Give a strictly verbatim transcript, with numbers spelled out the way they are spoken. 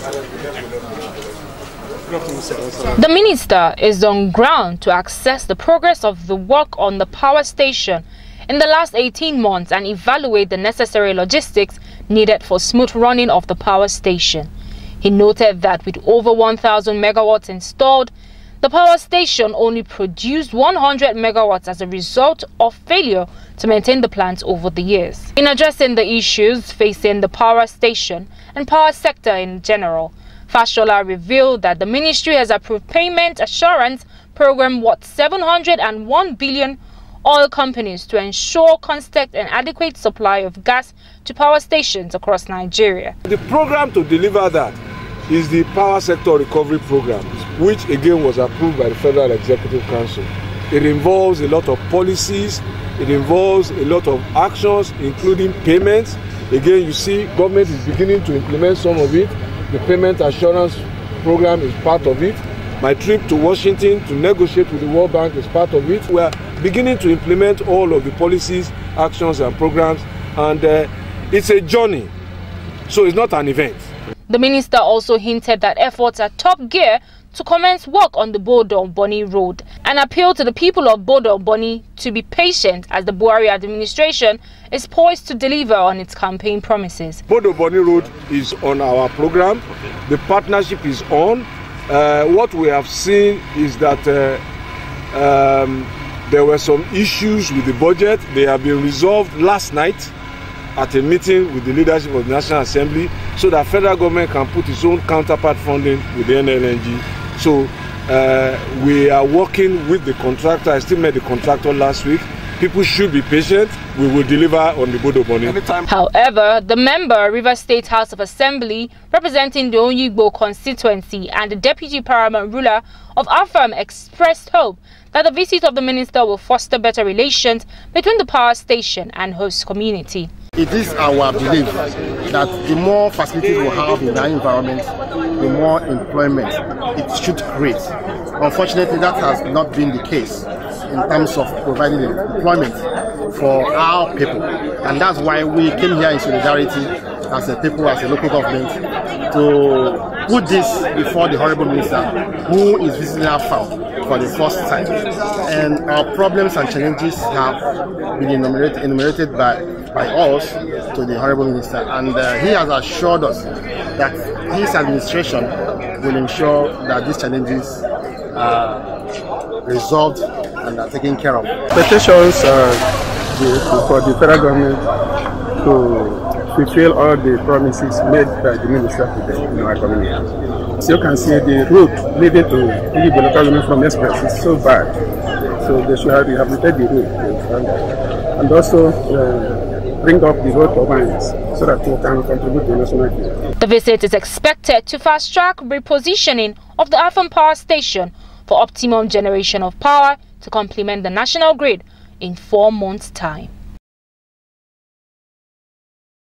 The minister is on ground to assess the progress of the work on the power station in the last eighteen months and evaluate the necessary logistics needed for smooth running of the power station. He noted that with over one thousand megawatts installed, the power station only produced one hundred megawatts as a result of failure to maintain the plant over the years. In addressing the issues facing the power station and power sector in general, Fashola revealed that the ministry has approved payment assurance program worth seven hundred one billion oil companies to ensure constant and adequate supply of gas to power stations across Nigeria. The program to deliver that is the Power Sector Recovery Program, which again was approved by the Federal Executive Council. It involves a lot of policies, it involves a lot of actions, including payments. Again, you see, government is beginning to implement some of it. The Payment Assurance Program is part of it. My trip to Washington to negotiate with the World Bank is part of it. We are beginning to implement all of the policies, actions and programs, and uh, it's a journey, so it's not an event. The minister also hinted that efforts are top gear to commence work on the Bodo-Boni Road and appealed to the people of Bodo-Boni to be patient as the Buhari administration is poised to deliver on its campaign promises. Bodo-Boni Road is on our program. The partnership is on. Uh, what we have seen is that uh, um, there were some issues with the budget. They have been resolved last night at a meeting with the leadership of the National Assembly so that federal government can put its own counterpart funding with the N L N G. So uh, we are working with the contractor. I still met the contractor last week. People should be patient. We will deliver on the Bodo-Boni. However, the member, Rivers State House of Assembly, representing the Onyigbo constituency and the deputy paramount ruler of Afam, expressed hope that the visit of the minister will foster better relations between the power station and host community. It is our belief that the more facilities we have in our environment, the more employment it should create. Unfortunately, that has not been the case in terms of providing employment for our people. And that's why we came here in solidarity as a people, as a local government, to put this before the Honorable Minister, who is visiting our farm for the first time. And our problems and challenges have been enumerated, enumerated by, by us to the Honorable Minister. And uh, he has assured us that his administration will ensure that these challenges are resolved and are taken care of. Petitions uh, for the federal government to fulfill all the promises made by the minister to them in our community. So you can see the route leading to the local government from Express is so bad. So they should have rehabilitated the route and also uh, bring up the road turbines so that we can contribute to national grid. The visit is expected to fast-track repositioning of the Afam power station for optimum generation of power to complement the national grid in four months' time.